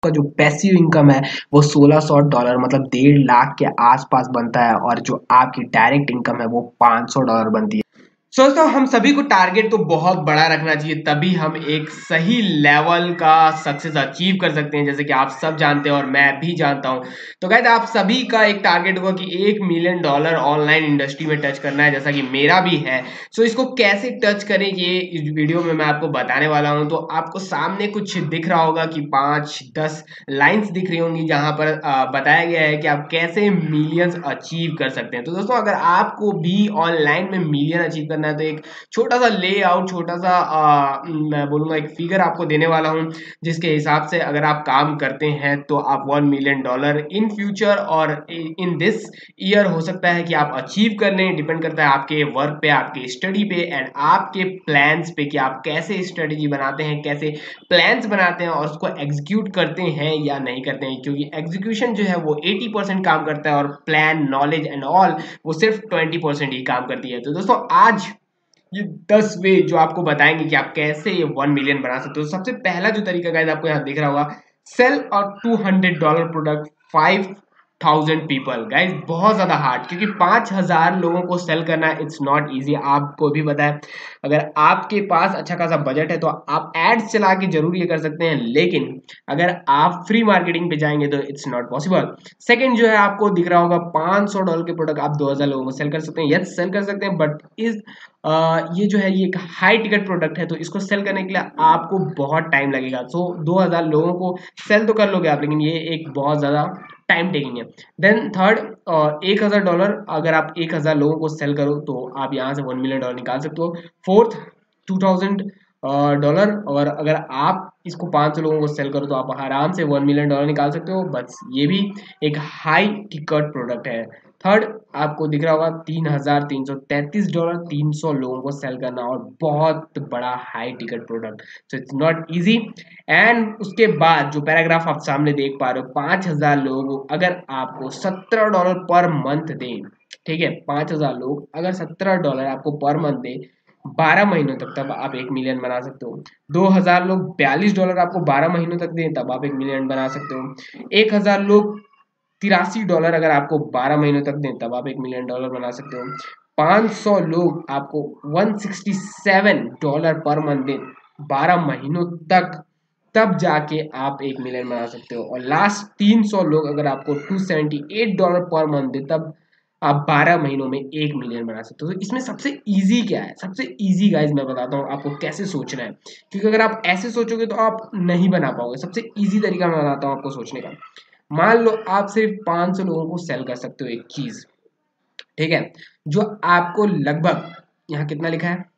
का जो passive income है वो $1600 मतलब 1.5 लाख के आसपास बनता है, और जो आपकी डायरेक्ट इनकम है वो $500 बनती है। दोस्तों हम सभी को टारगेट तो बहुत बड़ा रखना चाहिए, तभी हम एक सही लेवल का सक्सेस अचीव कर सकते हैं, जैसे कि आप सब जानते हैं और मैं भी जानता हूं। तो गाइस आप सभी का एक टारगेट होगा कि $1 मिलियन ऑनलाइन इंडस्ट्री में टच करना है, जैसा कि मेरा भी है। सो इसको कैसे टच करें ये इस वीडियो में मैं आपको बताने वाला हूं। तो आपको सामने कुछ दिख रहा होगा कि 5-10 लाइंस दिख रही होंगी जहां पर बताया गया है कि आप कैसे मिलियंस अचीव कर सकते हैं। तो दोस्तों अगर आपको भी ऑनलाइन में मिलियन अचीव करना है तो एक छोटा सा लेआउट, छोटा सा मैं बोलूंगा एक फिगर आपको देने वाला हूं, जिसके हिसाब से अगर आप काम करते हैं तो आप $1 मिलियन इन फ्यूचर और इन दिस ईयर हो सकता है कि आप अचीव कर लें। डिपेंड करता है आपके वर्क पे, आपके स्टडी पे एंड आपके प्लान्स पे कि आप कैसे स्ट्रेटेजी बनाते हैं, कैसे प्लान्स बनाते हैं और उसको एग्जीक्यूट करते हैं या नहीं करते हैं, क्योंकि एग्जीक्यूशन जो है वो 80% काम करता है और प्लान, नॉलेज एंड ऑल वो सिर्फ 20% ही काम करती है। तो दोस्तों आज ये 10 वे जो आपको बताएंगे कि आप कैसे ये 1 मिलियन बना सकते हो। सबसे पहला जो तरीका गाइस आपको यहाँ दिख रहा होगा, सेल और $200 प्रोडक्ट 5,000 पीपल। गाइस बहुत ज्यादा हार्ड, क्योंकि 5,000 लोगों को सेल करना इट्स नॉट इजी। आपको भी पता है अगर आपके पास अच्छा खासा बजट है तो आप एड्स चला के जरूर ये कर सकते हैं, लेकिन अगर आप फ्री मार्केटिंग पे जाएंगे तो इट्स नॉट पॉसिबल। सेकंड जो है आपको दिख रहा होगा, $500 के प्रोडक्ट आप 2,000 लोगों को सेल कर सकते हैं। यस सेल कर सकते हैं, बट इस ये जो है ये एक हाई टिकट प्रोडक्ट है, तो इसको सेल करने के लिए आपको बहुत टाइम लगेगा। सो 2,000 लोगों को सेल तो कर लोगे आप, लेकिन ये एक बहुत ज़्यादा टाइम टेकिंग है। देन थर्ड, $1,000 अगर आप 1,000 लोगों को सेल करो तो आप यहाँ से $1 मिलियन निकाल सकते हो। फोर्थ, $2,000, और अगर आप इसको 500 लोगों को सेल करो तो आप आराम से $1 मिलियन निकाल सकते हो। बस ये भी एक हाई टिकट प्रोडक्ट है। थर्ड आपको दिख रहा होगा, $3,333, 300 लोगों को सेल करना, और बहुत बड़ा high ticket product, so it's not easy. And उसके बाद जो पैराग्राफ आप सामने देख पा रहे हो, 5,000 लोग अगर आपको $17 पर मंथ दें, ठीक है, 5,000 लोग अगर $17 आपको पर मंथ दे 12 महीनों तक, तब आप 1 मिलियन बना सकते हो। 2,000 लोग $42 आपको 12 महीनों तक दें, तब आप 1 मिलियन बना सकते हो। 1,000 लोग $83 अगर आपको 12 महीनों तक दें, तब आप $1 मिलियन बना सकते हो। 500 लोग आपको $167 पर मंथ दें 12 महीनों तक, तब जाके आप 1 मिलियन बना सकते हो। और लास्ट 300 लोग अगर आपको $278 पर मंथ दे, तब आप 12 महीनों में 1 मिलियन बना सकते हो। तो इसमें सबसे इजी क्या है? सबसे इजी गाइज मैं बताता हूँ आपको कैसे सोचना है, क्योंकि अगर आप ऐसे सोचोगे तो आप नहीं बना पाओगे। सबसे इजी तरीका मैं बताता हूँ आपको सोचने का। मान लो आप सिर्फ 500 लोगों को सेल कर सकते हो एक चीज, ठीक है, जो आपको लगभग, यहाँ कितना लिखा है,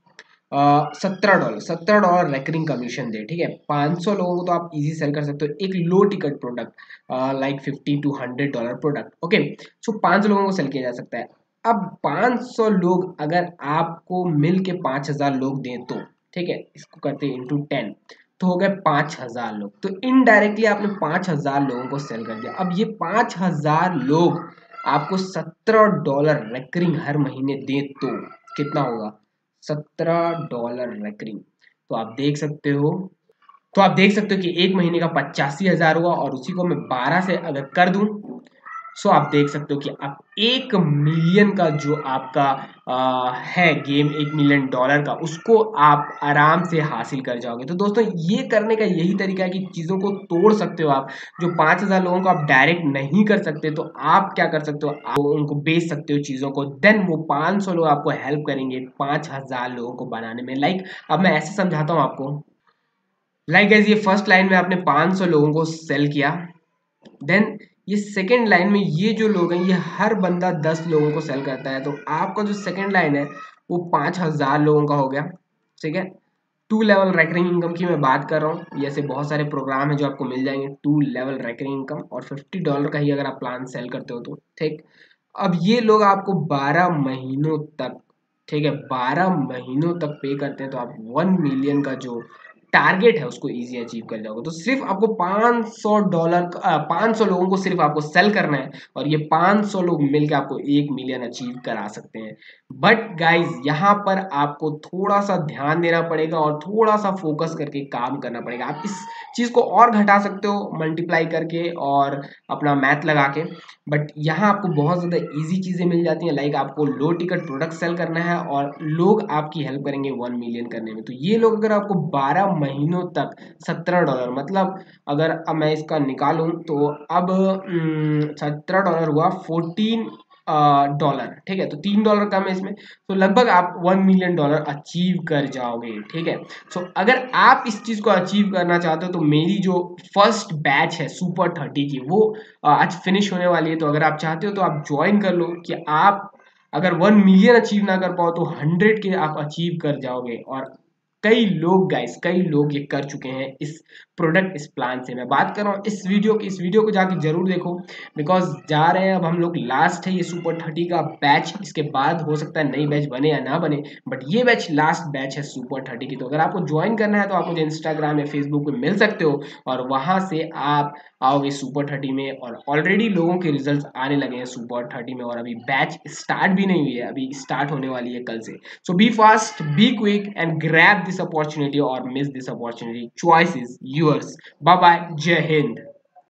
$17 रेकरिंग कमीशन दे, ठीक है। 500 लोगों को तो आप इजी सेल कर सकते हो एक low ticket product, like $50 to $100 प्रोडक्ट, ओके। सो 500 लोगों को सेल किया जा सकता है। अब 500 लोग अगर आपको मिल के 5,000 लोग दें तो, ठीक है, इसको करते हैं इंटू 10, तो हो गए 5,000 लोग। तो इनडायरेक्टली आपने 5,000 लोगों को सेल कर दिया। अब ये 5,000 लोग आपको $17 रेकरिंग हर महीने दें तो कितना होगा, $17 रेकरिंग। तो आप देख सकते हो, कि एक महीने का 85,000 हुआ, और उसी को मैं 12 से अगर कर दूं, सो आप देख सकते हो कि आप 1 मिलियन का जो आपका है गेम, $1 मिलियन का, उसको आप आराम से हासिल कर जाओगे। तो दोस्तों ये करने का यही तरीका है कि चीज़ों को तोड़ सकते हो आप। जो 5,000 लोगों को आप डायरेक्ट नहीं कर सकते, तो आप क्या कर सकते हो, आप उनको बेच सकते हो चीज़ों को, देन वो 500 लोग आपको हेल्प करेंगे 5,000 लोगों को बनाने में। लाइक अब मैं ऐसे समझाता हूँ आपको, लाइक ये फर्स्ट लाइन में आपने 500 लोगों को सेल किया, देन ये सेकेंड लाइन में ये जो लोग हैं, ये हर बंदा 10 लोगों को सेल करता है, तो आपका जो सेकेंड लाइन है वो 5,000 लोगों का हो गया, ठीक है। 2 लेवल रेकरिंग इनकम की मैं बात कर रहा हूँ, ऐसे बहुत सारे प्रोग्राम है जो आपको मिल जाएंगे 2 लेवल रेकरिंग इनकम, और $50 का ही अगर आप प्लान सेल करते हो तो, ठीक। अब ये लोग आपको 12 महीनों तक, ठीक है, 12 महीनों तक पे करते हैं, तो आप 1 मिलियन का जो टारगेट है उसको इजी अचीव कर जाओगे। तो सिर्फ आपको $500 500 लोगों को सिर्फ आपको सेल करना है और ये 500 लोग मिलकर आपको 1 मिलियन अचीव करा सकते हैं। बट गाइज यहाँ पर आपको थोड़ा सा ध्यान देना पड़ेगा और थोड़ा सा फोकस करके काम करना पड़ेगा। आप इस चीज को और घटा सकते हो मल्टीप्लाई करके और अपना मैथ लगा के, बट यहाँ आपको बहुत ज्यादा इजी चीजें मिल जाती हैं। लाइक आपको लो टिकट प्रोडक्ट सेल करना है और लोग आपकी हेल्प करेंगे 1 मिलियन करने में। तो ये लोग अगर आपको 12 महीनों तक $17, मतलब अगर अब मैं इसका निकालूं तो अब $17 हुआ 14 डॉलर, ठीक है, तो $3 कम है इसमें, तो लगभग आप $1 मिलियन अचीव कर जाओगे, ठीक है। सो अगर आप इस चीज को अचीव करना चाहते हो तो मेरी जो फर्स्ट बैच है सुपर 30 की वो आज फिनिश होने वाली है। तो अगर आप चाहते हो तो आप ज्वाइन कर लो कि आप अगर 1 मिलियन अचीव ना कर पाओ तो 100 के आप अचीव कर जाओगे। और कई लोग गाइस, कई लोग ये कर चुके हैं इस प्रोडक्ट, इस प्लान से मैं बात कर रहा हूँ। इस वीडियो को जाके जरूर देखो, बिकॉज जा रहे हैं अब हम लोग, लास्ट है ये सुपर 30 का बैच। इसके बाद हो सकता है नई बैच बने या ना बने, बट ये बैच लास्ट बैच है सुपर 30 की। तो अगर आपको ज्वाइन करना है तो आप मुझे इंस्टाग्राम या फेसबुक पे मिल सकते हो और वहां से आप आओगे सुपर 30 में। और ऑलरेडी लोगों के रिजल्ट आने लगे हैं सुपर 30 में और अभी बैच स्टार्ट भी नहीं हुई है, अभी स्टार्ट होने वाली है कल से। So be fast, be quick and grab this opportunity और miss this opportunity. Choice is yours. Bye bye, जय हिंद।